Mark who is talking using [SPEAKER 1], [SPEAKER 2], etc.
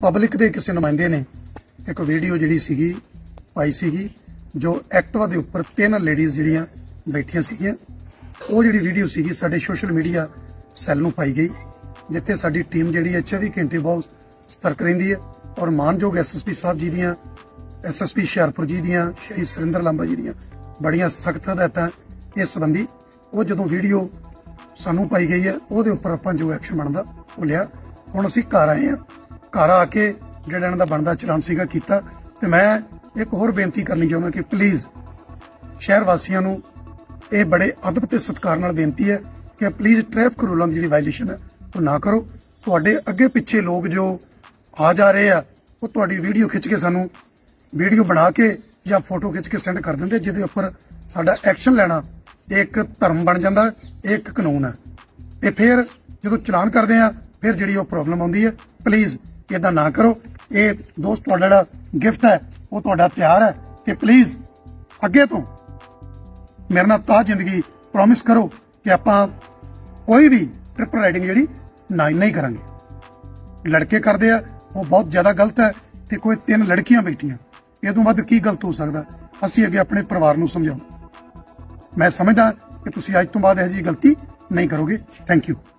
[SPEAKER 1] Public ਦੇ ਕਿਸੇ ਨੁਮਾਇੰਦੇ ਨੇ ਇੱਕ ਵੀਡੀਓ ਜਿਹੜੀ ਸੀਗੀ ਪਾਈ ਸੀਗੀ ਜੋ ਐਕਟਿਵਾ ਦੇ ਉੱਪਰ 3 ਲੇਡੀਜ਼ ਜਿਹੜੀਆਂ ਬੈਠੀਆਂ ਸੀਗੀਆਂ। ਉਹ ਜਿਹੜੀ ਵੀਡੀਓ ਸੀਗੀ ਸਾਡੇ ਸੋਸ਼ਲ ਮੀਡੀਆ ਸੈੱਲ ਨੂੰ ਪਾਈ ਗਈ, ਜਿੱਥੇ ਸਾਡੀ ਟੀਮ ਜਿਹੜੀ ਹੈ 24 ਘੰਟੇ ਬਹੁਤ ਸਤਰਕ ਰਹਿੰਦੀ ਹੈ ਔਰ ਮਾਨਯੋਗ ਐਸਐਸਪੀ ਸਾਹਿਬ ਜੀ ਦੀਆਂ, ਐਸਐਸਪੀ ਹੁਸ਼ਿਆਰਪੁਰ ਜੀ ਦੀਆਂ, ਸ਼੍ਰੀ ਸੁਰਿੰਦਰ ਲਾਂਬਾ ਜੀ ਦੀਆਂ ਬੜੀਆਂ ਸਖਤ ਹਦਾਇਤਾਂ ਇਸ ਸੰਬੰਧੀ। ਉਹ ਜਦੋਂ ਵੀਡੀਓ ਸਾਨੂੰ ਪਾਈ ਗਈ ਹੈ ਉਹਦੇ ਉੱਪਰ ਆਪਾਂ ਜੋ ਐਕਸ਼ਨ ਬਣਦਾ ਉਹ ਲਿਆ। ਹੁਣ ਅਸੀਂ ਘਰ ਆਏ ਹਾਂ, ਘਰ ਆ ਕੇ ਜਿਹੜਾ ਇਹਨਾਂ ਦਾ ਬਣਦਾ ਚਲਾਨ ਸੀਗਾ ਕੀਤਾ। ਤੇ ਮੈਂ ਇੱਕ ਹੋਰ ਬੇਨਤੀ ਕਰਨੀ ਚਾਹੁੰਦਾ ਕਿ ਪਲੀਜ਼ ਸ਼ਹਿਰ ਵਾਸੀਆਂ ਨੂੰ ਇਹ ਬੜੇ ਅਦਬ ਤੇ ਸਤਿਕਾਰ ਨਾਲ ਬੇਨਤੀ ਹੈ ਕਿ ਪਲੀਜ਼ ਟ੍ਰੈਫਿਕ ਰੂਲਾਂ ਦੀ ਜਿਹੜੀ ਵਾਇਲੇਸ਼ਨ ਹੈ ਉਹ ਨਾ ਕਰੋ। ਤੁਹਾਡੇ ਅੱਗੇ ਪਿੱਛੇ ਲੋਕ ਜੋ ਆ ਜਾ ਰਹੇ ਆ ਉਹ ਤੁਹਾਡੀ ਵੀਡੀਓ ਖਿੱਚ ਕੇ ਸਾਨੂੰ ਵੀਡੀਓ ਬਣਾ ਕੇ ਜਾਂ ਫੋਟੋ ਖਿੱਚ ਕੇ ਸੈਂਡ ਕਰ ਦਿੰਦੇ, ਜਿਹਦੇ ਉੱਪਰ ਸਾਡਾ ਐਕਸ਼ਨ ਲੈਣਾ ਇੱਕ ਧਰਮ ਬਣ ਜਾਂਦਾ, ਇੱਕ ਕਾਨੂੰਨ ਹੈ। ਤੇ ਫਿਰ ਜਦੋਂ ਚਲਾਨ ਕਰਦੇ ਆ ਫਿਰ ਜਿਹੜੀ ਉਹ ਪ੍ਰੋਬਲਮ ਆਉਂਦੀ ਹੈ। ਪਲੀਜ਼ ਇਦਾਂ ਨਾ ਕਰੋ। ਇਹ ਦੋਸਤ ਤੁਹਾਡਾ ਜਿਹੜਾ ਗਿਫਟ ਹੈ ਉਹ ਤੁਹਾਡਾ ਪਿਆਰ ਹੈ ਕਿ ਪਲੀਜ਼ ਅੱਗੇ ਤੋਂ ਮੇਰੇ ਨਾਲ ਤਾਂ ਜ਼ਿੰਦਗੀ ਪ੍ਰੋਮਿਸ ਕਰੋ ਕਿ ਆਪਾਂ ਕੋਈ ਵੀ ਟ੍ਰਿਪਲ ਰਾਈਡਿੰਗ ਜਿਹੜੀ ਨਹੀਂ ਕਰਾਂਗੇ। ਲੜਕੇ ਕਰਦੇ ਆ ਉਹ ਬਹੁਤ ਜ਼ਿਆਦਾ ਗਲਤ ਹੈ ਤੇ ਕੋਈ 3 ਲੜਕੀਆਂ ਬੈਠੀਆਂ, ਇਹ ਤੋਂ ਵੱਧ ਕੀ ਗਲਤ ਹੋ ਸਕਦਾ। ਅਸੀਂ ਅੱਗੇ ਆਪਣੇ ਪਰਿਵਾਰ ਨੂੰ ਸਮਝਾਉਂ। ਮੈਂ ਸਮਝਦਾ ਕਿ ਤੁਸੀਂ ਅੱਜ ਤੋਂ ਬਾਅਦ ਇਹੋ ਜਿਹੀ ਗਲਤੀ ਨਹੀਂ ਕਰੋਗੇ। Thank you.